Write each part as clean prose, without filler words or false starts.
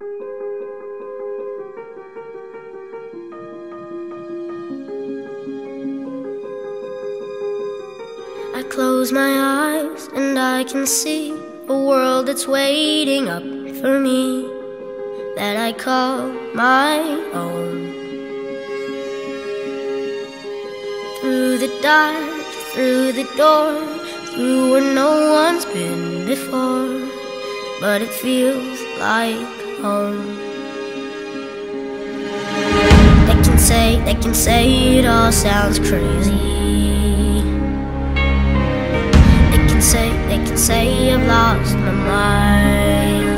I close my eyes and I can see a world that's waiting up for me, that I call my own. Through the dark, through the door, through where no one's been before, but it feels like home. They can say it all sounds crazy. They can say I've lost my mind.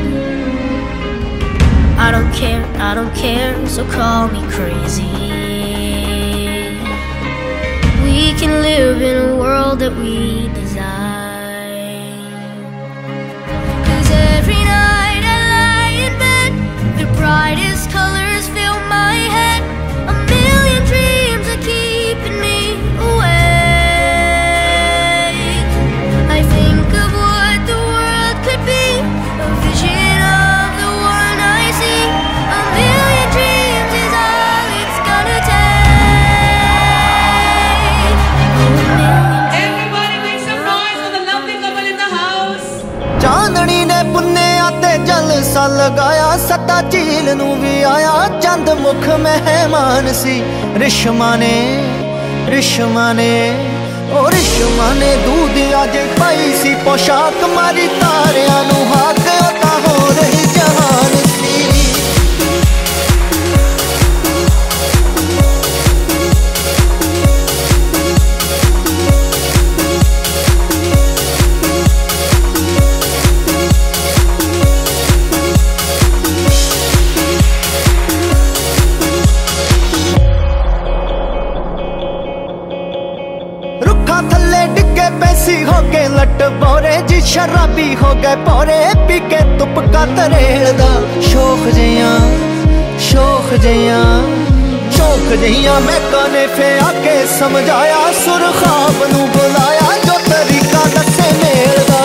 I don't care, so call me crazy. We can live in a world that we design. 'Cause every night I lie in bed, the brightest colors fill my head. A million dreams are keeping me awake. I think of what the world could be, a vision of the one I see. A million dreams is all it's gonna take. Everybody make some noise for the lovely couple in the house. चांदनी ने पुन्नेया ते जलसा लगाया, सता झील नू भी आया चंद मुख मेहमान सी। रिश्मा ने ओ रिश्मा ने दूध अज पाई सी पोशाक, मारी तारियां नू हाक ओता हो रही जहान सी। थल्ले डिगे पैसी हो के लट बोरे जी, शराबी हो गए पोरे पी के तुपका तरेलदा। शोख जइयां मैं काने फे आके समझाया, सुर ख्वाब नू बुलाया जो तरीका दसे मेलदा।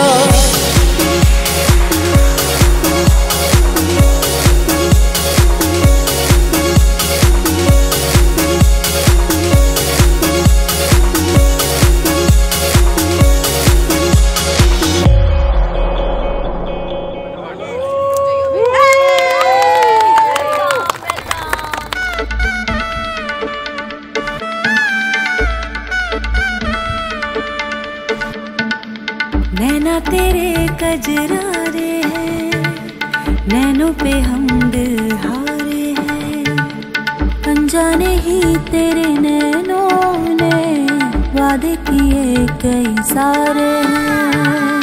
नैना तेरे कजरारे हैं, नैनों पे हम दिल हारे हैं। अनजाने ही तेरे नैनों ने वादे किए कई सारे हैं।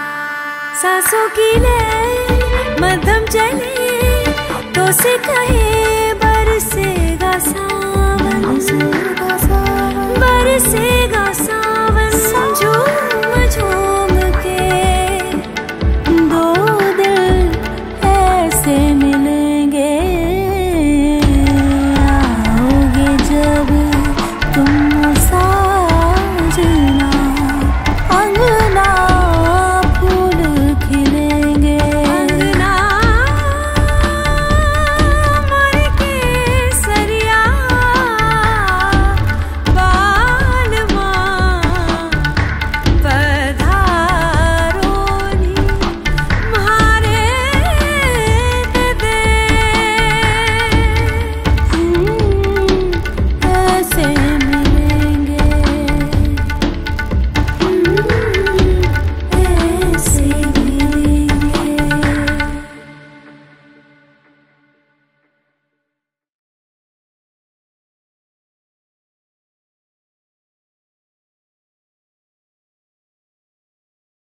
सांसों की ले मध्यम चले तो से कहे